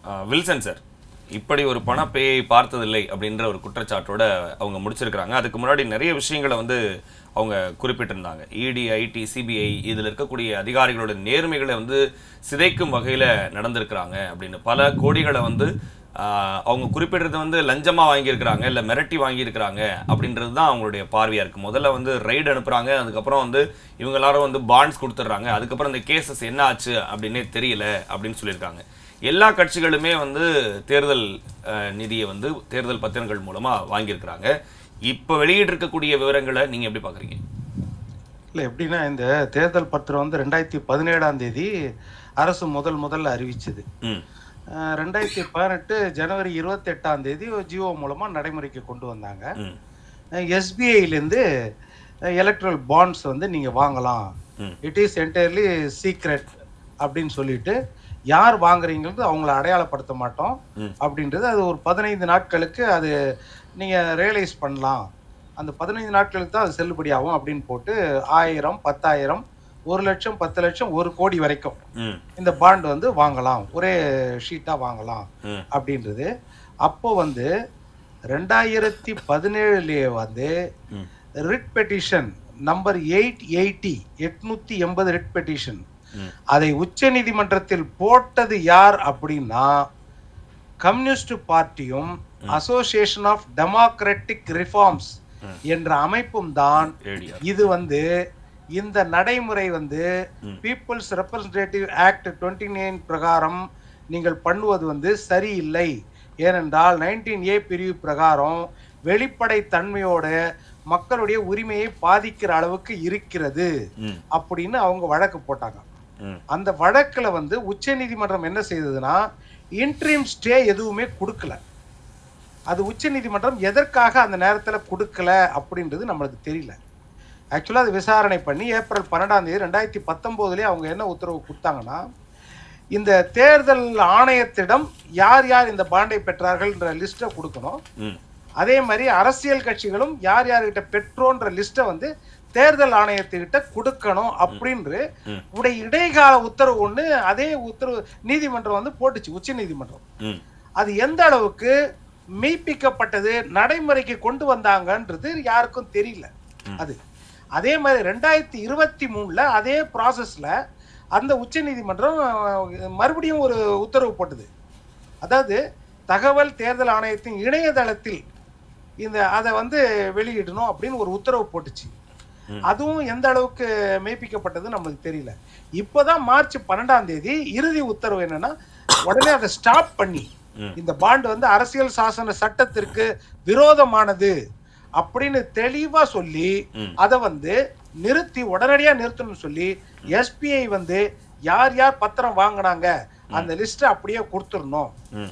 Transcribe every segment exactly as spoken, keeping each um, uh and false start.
Wilson sir இப்படி ஒரு பணப்பேயை பார்த்ததில்லை அப்படின்ற ஒரு குற்றச்சாட்டோட அவங்க முடிச்சிருக்கிறாங்க. அதுக்கு முன்னாடி நிறைய விஷயங்களை வந்து அவங்க குறிப்பிட்டிருந்தாங்க. இடி, ஐடி, சிபிஐ இதில் இருக்கக்கூடிய அதிகாரிகளோட நேர்மைகளை வந்து சிதைக்கும் வகையில் நடந்திருக்கிறாங்க அப்படின்னு பல கோடிகளை வந்து அவங்க குறிப்பிடுறது வந்து லஞ்சமாக வாங்கியிருக்கிறாங்க, இல்லை மிரட்டி வாங்கியிருக்கிறாங்க அப்படின்றது தான் அவங்களுடைய பார்வையாக இருக்குது. முதல்ல வந்து ரைடு அனுப்புகிறாங்க, அதுக்கப்புறம் வந்து இவங்க எல்லாரும் வந்து பாண்ட்ஸ் கொடுத்துட்றாங்க, அதுக்கப்புறம் இந்த கேசஸ் என்ன ஆச்சு அப்படின்னே தெரியல அப்படின்னு சொல்லியிருக்காங்க. எல்லா கட்சிகளுமே வந்து தேர்தல் நிதியை வந்து தேர்தல் பத்திரங்கள் மூலமாக வாங்கியிருக்கிறாங்க. இப்போ வெளியிட்டிருக்கக்கூடிய விவரங்களை நீங்கள் எப்படி பார்க்குறீங்க? இல்லை, எப்படின்னா இந்த தேர்தல் பத்திரம் வந்து ரெண்டாயிரத்தி பதினேழாம் தேதி அரசு முதல் முதல்ல அறிவிச்சது. ரெண்டாயிரத்தி பதினெட்டு ஜனவரி இருபத்தி எட்டாம் தேதி ஜியோ மூலமா நடைமுறைக்கு கொண்டு வந்தாங்க. எஸ்பிஐலேருந்து எலக்ட்ரல் பாண்ட்ஸ் வந்து நீங்க வாங்கலாம், இட் இஸ் என்டையர்லி சீக்ரெட் அப்படின்னு சொல்லிட்டு யார் வாங்குறீங்கிறது அவங்கள அடையாளப்படுத்த மாட்டோம் அப்படின்றது. அது ஒரு பதினைந்து நாட்களுக்கு அது நீங்க ரியலைஸ் பண்ணலாம், அந்த பதினைந்து நாட்களுக்கு தான் அது செல்லுபடி ஆகும் அப்படின்னு போட்டு ஆயிரம், பத்தாயிரம், ஒரு லட்சம், பத்து லட்சம், ஒரு கோடி வரைக்கும் இந்த பாண்ட் வந்து வாங்கலாம், ஒரே ஷீட்டா வாங்கலாம் அப்படின்றது. அப்போ வந்து ரெண்டாயிரத்தி பதினேழுலயே வந்து writ petition number eight eighty எட்நூத்தி எண்பது ரிட் பெட்டிஷன் அதை உச்ச நீதிமன்றத்தில் போட்டது யார் அப்படின்னா கம்யூனிஸ்ட் பார்ட்டியும் அசோசியேஷன் ஆஃப் டெமோக்ராட்டிக் ரிஃபார்ம்ஸ் என்ற அமைப்பும் தான். இது வந்து இந்த நடைமுறை வந்து people's representative act twenty nine பிரகாரம் நீங்கள் பண்ணுவது வந்து சரியில்லை, ஏனென்றால் நைன்டீன் ஏ பிரிவு பிரகாரம் வெளிப்படை தன்மையோட மக்களுடைய உரிமையை பாதிக்கிற அளவுக்கு இருக்கிறது அப்படின்னு அவங்க வழக்கு போட்டாங்க. அந்த வழக்குல வந்து உச்ச நீதிமன்றம் என்ன செய்ததுன்னா இன்ட்ரீம் ஸ்டே எதுவுமே கொடுக்கல. அது உச்ச நீதிமன்றம் எதற்காக அந்த நேரத்தில் கொடுக்கல அப்படின்றது நம்மளுக்கு தெரியல. ஆக்சுவலாக அது விசாரணை பண்ணி ஏப்ரல் பன்னெண்டாம் தேதி ரெண்டாயிரத்தி பத்தொம்போதுலேயே அவங்க என்ன உத்தரவு கொடுத்தாங்கன்னா இந்த தேர்தல் ஆணையத்திடம் யார் யார் இந்த பாண்டை பெற்றார்கள்ன்ற லிஸ்ட்டை கொடுக்கணும். அதே மாதிரி அரசியல் கட்சிகளும் யார் யார்கிட்ட பெற்றோன்ற லிஸ்ட்டை வந்து தேர்தல் ஆணையத்துக்கிட்ட கொடுக்கணும் அப்படின்ற உடைய இடைக்கால உத்தரவு ஒன்று அதே உத்தரவு நீதிமன்றம் வந்து போட்டுச்சு, உச்ச நீதிமன்றம். அது எந்த அளவுக்கு மெய்ப்பிக்கப்பட்டது, நடைமுறைக்கு கொண்டு வந்தாங்கன்றது யாருக்கும் தெரியல. அது அதே மாதிரி ரெண்டாயிரத்தி இருபத்தி மூணுல அதே ப்ராசஸ்ல அந்த உச்ச நீதிமன்றம் மறுபடியும் ஒரு உத்தரவு போட்டது. அதாவது தகவல் தேர்தல் ஆணையத்தின் இணையதளத்தில் இந்த அதை வந்து வெளியிடணும் அப்படின்னு ஒரு உத்தரவு போட்டுச்சு. அதுவும் எந்த அளவுக்கு மெய்ப்பிக்கப்பட்டது நம்மளுக்கு தெரியல. இப்போதான் மார்ச் பன்னெண்டாம் தேதி இறுதி உத்தரவு என்னன்னா உடனே அதை ஸ்டாப் பண்ணி இந்த பாண்ட் வந்து அரசியல் சாசன சட்டத்திற்கு விரோதமானது அப்படின்னு தெளிவா சொல்லி அதை வந்து நிறுத்தி உடனடியா நிறுத்தணும்னு சொல்லி எஸ்பிஐ வந்து யார் யார் பத்திரம் வாங்கினாங்க அந்த லிஸ்ட் அப்படியே கொடுத்துடணும்.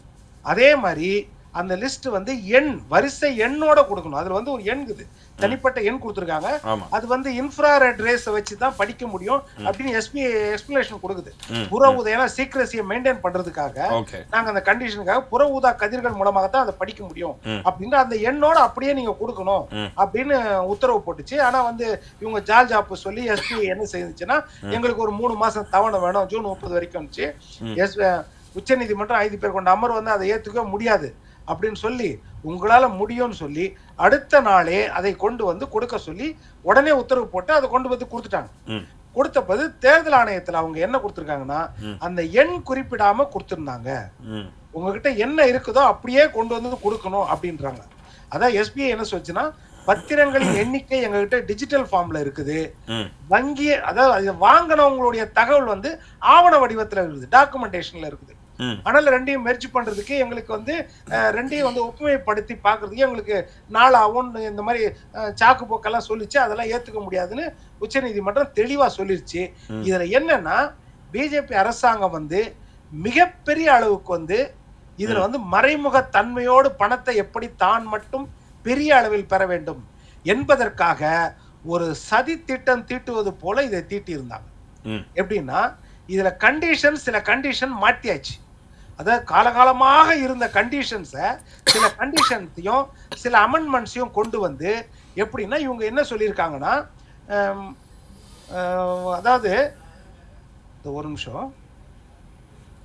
அதே மாதிரி அந்த லிஸ்ட் வந்து எண் வரிசை எண்ணோட கொடுக்கணும். அதுல வந்து ஒரு எண் இருக்குது, தனிப்பட்ட எண் கொடுத்துருக்காங்க. அது வந்து இன்ஃப்ராரெட் ரேஸ் வச்சு தான் படிக்க முடியும் அப்படின்னு எஸ்பிஐ எக்ஸ்பிளேஷன் கொடுக்குது. புற ஊதா ஏன்னா சீக்ரஸியை மெயின்டைன் பண்றதுக்காக நாங்க அந்த கண்டிஷனுக்காக புற ஊதா கதிர்கள் மூலமாக தான் அதை படிக்க முடியும் அப்படின்னு அந்த எண்ணோட அப்படியே நீங்க கொடுக்கணும் அப்படின்னு உத்தரவு போட்டுச்சு. ஆனா வந்து இவங்க ஜால் ஜாப்பு சொல்லி எஸ்பிஐ என்ன செய்துச்சுன்னா எங்களுக்கு ஒரு மூணு மாசம் தவணை வேணும், ஜூன் முப்பது வரைக்கும். எஸ் உச்ச நீதிமன்றம் ஐந்து பேர் கொண்ட அமர்வு வந்து அதை ஏத்துக்க முடியாது அப்படின்னு சொல்லி உங்களால முடியும்னு சொல்லி அடுத்த நாளே அதை கொண்டு வந்து கொடுக்க சொல்லி உடனே உத்தரவு போட்டு அதை கொண்டு வந்து கொடுத்துட்டாங்க. கொடுத்தபோது தேர்தல் ஆணையத்துல அவங்க என்ன கொடுத்துருக்காங்கன்னா அந்த எண் குறிப்பிடாம கொடுத்துருந்தாங்க, உங்ககிட்ட என்ன இருக்குதோ அப்படியே கொண்டு வந்து கொடுக்கணும் அப்படின்றாங்க. அதான் எஸ்பிஐ என்ன சொல்லுச்சுன்னா பத்திரங்களின் எண்ணிக்கை எங்ககிட்ட டிஜிட்டல் ஃபார்ம்ல இருக்குது, வங்கி அதாவது வாங்கினவங்களுடைய தகவல் வந்து ஆவண வடிவத்துல இருக்குது, டாக்குமெண்டேஷன்ல இருக்குது. ஆனால் ரெண்டையும் மெர்ஜ் பண்றதுக்கு எங்களுக்கு வந்து ரெண்டையும் வந்து ஒப்புமைப்படுத்தி பாக்குறதுக்கு எங்களுக்கு நாள் ஆகும், இந்த மாதிரி சாக்கு போக்கெல்லாம் சொல்லிச்சு, அதெல்லாம் ஏத்துக்க முடியாதுன்னு உச்ச நீதிமன்றம் தெளிவா சொல்லிருச்சு. இதுல என்னன்னா பிஜேபி அரசாங்கம் வந்து மிகப்பெரிய அளவுக்கு வந்து இதுல வந்து மறைமுக தன்மையோடு பணத்தை எப்படி தான் மட்டும் பெரிய அளவில் பெற வேண்டும் என்பதற்காக ஒரு சதி திட்டம் தீட்டுவது போல இதை தீட்டி இருந்தாங்க. எப்படின்னா இதுல கண்டிஷன் சில கண்டிஷன் மாத்தியாச்சு. அதாவது காலகாலமாக இருந்த கண்டிஷன்ஸை சில கண்டிஷன்ஸையும் சில அமெண்ட்மெண்ட்ஸையும் கொண்டு வந்து எப்படின்னா இவங்க என்ன சொல்லியிருக்காங்கன்னா அதாவது ஒரு நிமிஷம்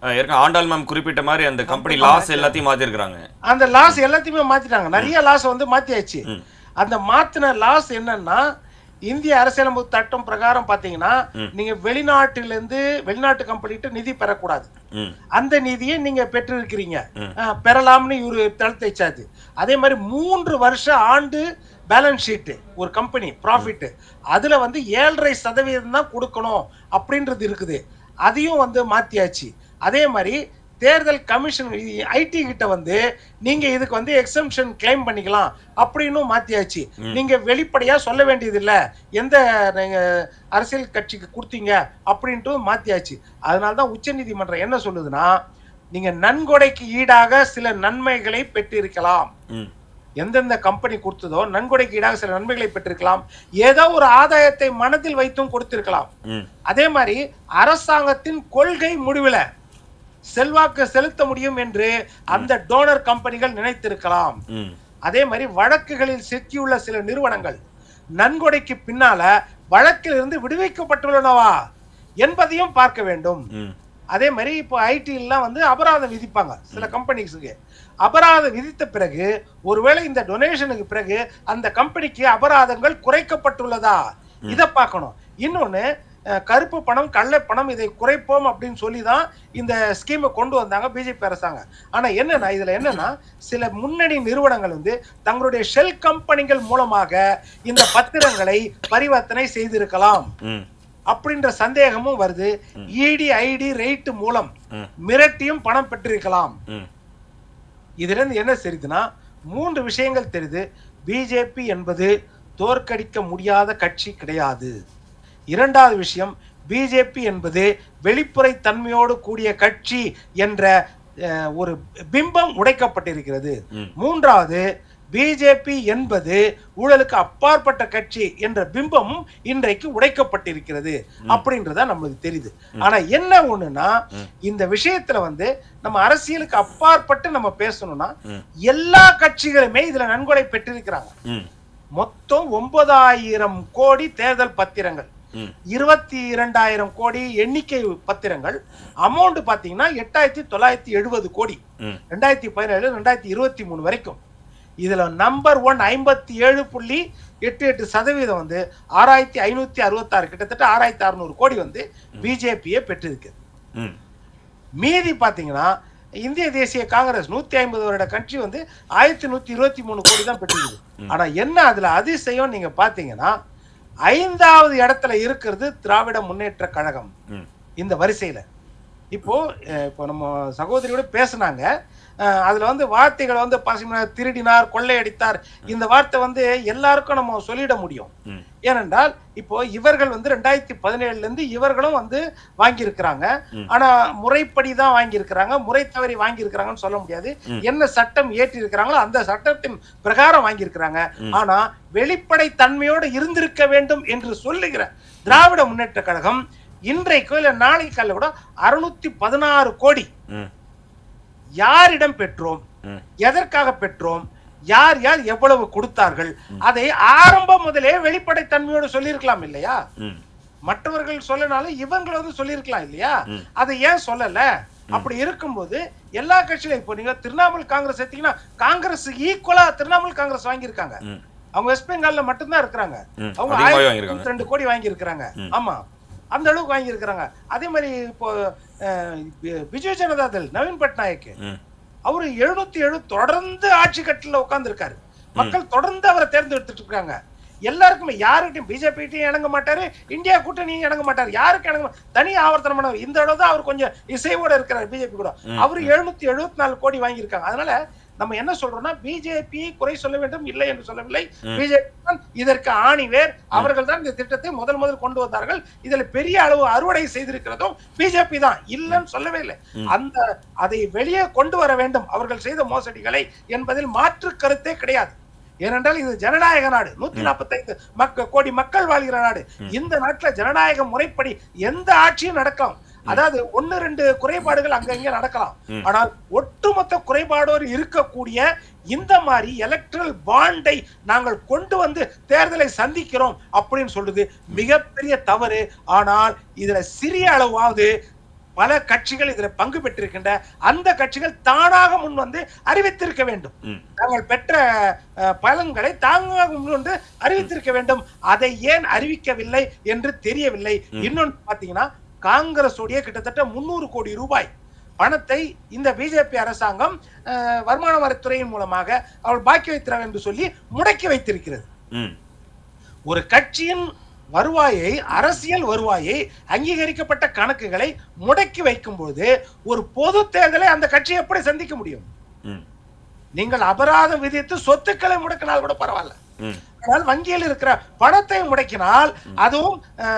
ஆண்டாள் மேம் குறிப்பிட்ட மாதிரி அந்த கம்பெனி லாஸ் எல்லாத்தையும் மாத்திருக்காங்க. அந்த லாஸ் எல்லாத்தையுமே மாத்திட்டாங்க. நிறைய லாஸ் வந்து மாத்தியாச்சு. அந்த மாத்தின லாஸ் என்னன்னா, இந்திய அரசியலமைப்பு சட்டம் பிரகாரம் பாத்தீங்கன்னா நீங்க வெளிநாட்டிலிருந்து வெளிநாட்டு கம்பெனிகிட்ட நிதி பெறக்கூடாது. அந்த நிதியை நீங்க பெற்றிருக்கிறீங்க, பெறலாம்னு இவரு தடுத்தாச்சு. அதே மாதிரி மூன்று வருஷ ஆண்டு பேலன்ஸ் ஷீட் ஒரு கம்பெனி ப்ராஃபிட் அதுல வந்து ஏழரை சதவீதம் தான் கொடுக்கணும் அப்படின்றது இருக்குது. அதையும் வந்து மாத்தியாச்சு. அதே மாதிரி தேர்தல் கமிஷன் ஐடி கிட்ட வந்து நீங்க இதுக்கு வந்து எக்ஸம்ஷன் கிளைம் பண்ணிக்கலாம் அப்படின்னு மாத்தியாச்சு. நீங்க வெளிப்படையா சொல்ல வேண்டியது இல்ல எந்த நீங்க அரசியல் கட்சிக்கு கொடுத்தீங்க அப்படின்ட்டு மாத்தியாச்சு. அதனாலதான் உச்ச நீதிமன்றம் என்ன சொல்லுதுன்னா, நீங்க நன்கொடைக்கு ஈடாக சில நன்மைகளை பெற்றிருக்கலாம். எந்தெந்த கம்பெனி கொடுத்ததோ நன்கொடைக்கு ஈடாக சில நன்மைகளை பெற்றிருக்கலாம், ஏதோ ஒரு ஆதாயத்தை மனதில் வைத்தும் கொடுத்திருக்கலாம். அதே மாதிரி அரசாங்கத்தின் கொள்கை முடிவுல செல்வாக்கு செலுத்த முடியும் என்று அந்த டோனர் கம்பெனிகள் நினைத்திருக்கலாம். அதே மாதிரி வழக்குகளில் சிக்கியுள்ள சில நிறுவனங்கள் நன்கொடைக்கு பின்னால வழக்கில் இருந்து விடுவிக்கப்பட்டுள்ளனவா என்பதையும் பார்க்க வேண்டும். அதே மாதிரி இப்போ ஐடி எல்லாம் வந்து அபராதம் விதிப்பாங்க சில கம்பெனிஸுக்கு. அபராதம் விதித்த பிறகு ஒருவேளை இந்த டொனேஷனுக்கு பிறகு அந்த கம்பெனிக்கு அபராதங்கள் குறைக்கப்பட்டுள்ளதா இதை பார்க்கணும். இன்னொன்னு, கருப்பு பணம் கள்ள பணம் இதை குறைப்போம் அப்படின்னு சொல்லி தான் இந்த ஸ்கீமை கொண்டு வந்தாங்க பிஜேபி அரசாங்கம். ஆனா என்னன்னா இதுல என்னன்னா சில முன்னணி நிறுவனங்கள் வந்து தங்களுடைய ஷெல் கம்பெனிகள் மூலமாக இந்த பத்திரங்களை பரிவர்த்தனை செய்திருக்கலாம் அப்படின்ற சந்தேகமும் வருது. இடி ஐடி ரேட் மூலம் மிரட்டியும் பணம் பெற்றிருக்கலாம். இதுல இருந்து என்ன தெரியுதுன்னா மூன்று விஷயங்கள் தெரியுது. பிஜேபி என்பது தோற்கடிக்க முடியாத கட்சி கிடையாது. இரண்டாவது விஷயம், பிஜேபி என்பது வெளிப்புறை தன்மையோடு கூடிய கட்சி என்ற ஒரு பிம்பம் உடைக்கப்பட்டிருக்கிறது. மூன்றாவது, பிஜேபி என்பது ஊழலுக்கு அப்பாற்பட்ட கட்சி என்ற பிம்பமும் இன்றைக்கு உடைக்கப்பட்டிருக்கிறது அப்படின்றத நம்மளுக்கு தெரியுது. ஆனா என்ன ஒண்ணுன்னா, இந்த விஷயத்துல வந்து நம்ம அரசியலுக்கு அப்பாற்பட்டு நம்ம பேசணும்னா எல்லா கட்சிகளுமே இதுல நன்கொடை பெற்றிருக்கிறாங்க. மொத்தம் ஒன்பதாயிரம் கோடி தேர்தல் பத்திரங்கள், இருபத்தி இரண்டாயிரம் கோடி எண்ணிக்கை பத்திரங்கள், அமௌண்ட் பாத்தீங்கன்னா எட்டாயிரத்தி தொள்ளாயிரத்தி எழுபது கோடி ரெண்டாயிரத்தி பதினேழு ரெண்டாயிரத்தி இருபத்தி மூணு வரைக்கும். இதுல நம்பர் ஒன் ஐம்பத்தி ஏழு புள்ளி எட்டு எட்டு சதவீதம் வந்து ஆறாயிரத்தி ஐநூத்தி அறுபத்தி ஆறு கிட்டத்தட்ட ஆறாயிரத்தி அறுநூறு கோடி வந்து பிஜேபியை பெற்றிருக்கு. மீதி பாத்தீங்கன்னா இந்திய தேசிய காங்கிரஸ் நூத்தி ஐம்பது வருட கட்சி வந்து ஆயிரத்தி நூத்தி இருபத்தி மூணு கோடி தான் பெற்றிருக்கு. ஆனா என்ன அதுல அதிசயம் நீங்க பாத்தீங்கன்னா, ஐந்தாவது இடத்துல இருக்கிறது திராவிட முன்னேற்ற கழகம் இந்த வரிசையில. இப்போ இப்போ நம்ம சகோதரியோட பேசினாங்க, அதுல வந்து வார்த்தைகளை வந்து பசுமையினர் திருடினார், கொள்ளையடித்தார், இந்த வார்த்தை வந்து எல்லாருக்கும் நம்ம சொல்லிட முடியும். ஏனென்றால் இப்போ இவர்கள் வந்து ரெண்டாயிரத்தி பதினேழுல இருந்து இவர்களும் வந்து வாங்கியிருக்கிறாங்க. ஆனா முறைப்படி தான் வாங்கியிருக்கிறாங்க, முறை தவறி வாங்கியிருக்கிறாங்கன்னு சொல்ல முடியாது. என்ன சட்டம் ஏற்றி இருக்கிறாங்களோ அந்த சட்டத்தின் பிரகாரம் வாங்கியிருக்கிறாங்க. ஆனா வெளிப்படை தன்மையோடு இருந்திருக்க வேண்டும் என்று சொல்லுகிற திராவிட முன்னேற்ற கழகம் இன்றைக்கு இல்ல நாளைக்கு காலையில கூட அறுநூத்தி பதினாறு கோடி யாரிடம் பெற்றோம், எதற்காக பெற்றோம், யார் யார் எவ்வளவு கொடுத்தார்கள், அதை ஆரம்பம் முதலே வெளிப்படை தன்மையோடு சொல்லியிருக்கலாம் இல்லையா? மற்றவர்கள் சொல்லனாலும் இவங்க வந்து சொல்லியிருக்கலாம் இல்லையா? அதை ஏன் சொல்லல? அப்படி இருக்கும்போது எல்லா கட்சியிலும் இப்போ நீங்க திரிணாமுல் காங்கிரஸ் எடுத்தீங்கன்னா காங்கிரஸ் ஈக்குவலா திரிணாமுல் காங்கிரஸ் வாங்கியிருக்காங்க. அவங்க வெஸ்ட் பெங்கால்ல மட்டும்தான் இருக்கிறாங்க. அவங்க ஆயிரத்தி ரெண்டு கோடி வாங்கி இருக்கிறாங்க. ஆமா, அந்த அளவுக்கு வாங்கி இருக்கிறாங்க. அதே மாதிரி இப்போ பிஜு ஜனதா தள் நவீன் பட்நாயக் அவரு எழுநூத்தி ஏழு தொடர்ந்து ஆட்சி கட்டில உட்கார்ந்து இருக்காரு. மக்கள் தொடர்ந்து அவரை தேர்ந்தெடுத்துட்டு இருக்காங்க. எல்லாருக்குமே யாருக்கிட்டையும் பிஜேபிட்டையும் இணங்க மாட்டாரு, இந்தியா கூட்டணியும் இணங்க மாட்டாரு, யாருக்கு இணங்க தனி ஆவர்த்தனமான இந்த அளவு தான் அவர் கொஞ்சம் இசைவோட இருக்கிறார் பிஜேபி கூட. அவரு எழுநூத்தி எழுபத்தி நாலு கோடி வாங்கியிருக்காங்க. அதனால நம்ம என்ன சொல்றோம்னா, பிஜேபி குறை சொல்ல வேண்டும் இல்லை என்று சொல்லவில்லை. பிஜேபி தான் இதற்கு ஆணிவேர். அவர்கள் தான் இந்த திட்டத்தை முதல் முதல் கொண்டு வந்தார்கள். இதுல பெரிய அளவு அறுவடை செய்திருக்கிறதும் பிஜேபி தான், இல்லைன்னு சொல்லவே இல்லை. அந்த அதை வெளியே கொண்டு வர வேண்டும் அவர்கள் செய்த மோசடிகளை என்பதில் மாற்று கருத்தே கிடையாது. ஏனென்றால் இது ஜனநாயக நாடு, நூத்தி நாற்பத்தி ஐந்து மக்க கோடி மக்கள் வாழ்கிற நாடு. இந்த நாட்டில் ஜனநாயக முறைப்படி எந்த ஆட்சியும் நடக்கலாம். அதாவது ஒன்னு ரெண்டு குறைபாடுகள் அங்கங்க நடக்கலாம். ஆனால் ஒட்டுமொத்த குறைபாடோடு இருக்கக்கூடிய இந்த மாதிரி எலக்ட்ரல் பாண்டை நாங்கள் கொண்டு வந்து தேர்தலை சந்திக்கிறோம் அப்படின்னு சொல்றது மிகப்பெரிய தவறு. ஆனால் இதுல சிறிய அளவாவது பல கட்சிகள் இதில் பங்கு பெற்றிருக்கின்ற அந்த கட்சிகள் தானாக முன் வந்து அறிவித்திருக்க வேண்டும். தாங்கள் பெற்ற பலன்களை தாங்க முன் வந்து அறிவித்திருக்க வேண்டும். அதை ஏன் அறிவிக்கவில்லை என்று தெரியவில்லை. இன்னொன்று பாத்தீங்கன்னா, காங்கிரஸ் உடைய கிட்டத்தட்ட முன்னூறு கோடி ரூபாய் பணத்தை இந்த பிஜேபி அரசாங்கம் வருமான வரித்துறையின் மூலமாக அவள் பாக்கி வைத்திருக்கிறார் என்று சொல்லி முடக்கி வைத்திருக்கிறது. ஒரு கட்சியின் வருவாயை, அரசியல் வருவாயை, அங்கீகரிக்கப்பட்ட கணக்குகளை முடக்கி வைக்கும் போது ஒரு பொது தேர்தலை அந்த கட்சி எப்படி சந்திக்க முடியும்? நீங்கள் அபராதம் விதித்து சொத்துக்களை முடக்கினால் கூட பரவாயில்ல. ஆனால் வங்கியில் இருக்கிற பணத்தை முடக்கினால், அதுவும்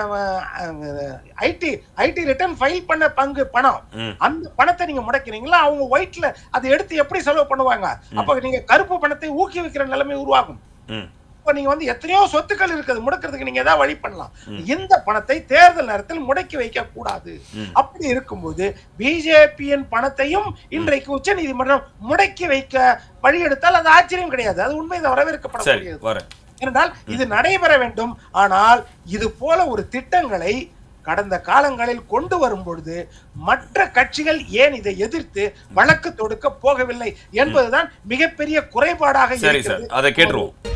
ஐடி ஐடி ரிட்டர்ன் ஃபைல் பண்ண பங்கு பணம், அந்த பணத்தை நீங்க முடக்கிறீங்களா, அவங்க ஒயிட்ல அதை எடுத்து எப்படி செலவு பண்ணுவாங்க? அப்ப நீங்க கருப்பு பணத்தை ஊக்குவிக்கிற நிலைமை உருவாகும். இப்ப நீங்க வந்து எத்தனையோ சொத்துக்கள் இருக்குது, முடக்கிறதுக்கு நீங்க ஏதாவது வழி பண்ணலாம். இந்த பணத்தை தேர்தல் நேரத்தில் முடக்கி வைக்க கூடாது. அப்படி இருக்கும்போது பிஜேபியின் பணத்தையும் இன்றைக்கு உச்ச நீதிமன்றம் முடக்கி வைக்க வழி எடுத்தால் அது ஆச்சரியம் கிடையாது. அது உண்மை வரவேற்கப்படக்கூடியது. ஏனென்றால் இது நடைபெற வேண்டும். ஆனால் இது போல ஒரு திட்டங்களை கடந்த காலங்களில் கொண்டு வரும் பொழுது மற்ற கட்சிகள் ஏன் இதை எதிர்த்து வழக்கு தொடுக்க போகவில்லை என்பதுதான் மிகப்பெரிய குறைபாடாக இருக்கிறது. அதை கேட்டுருவோம்.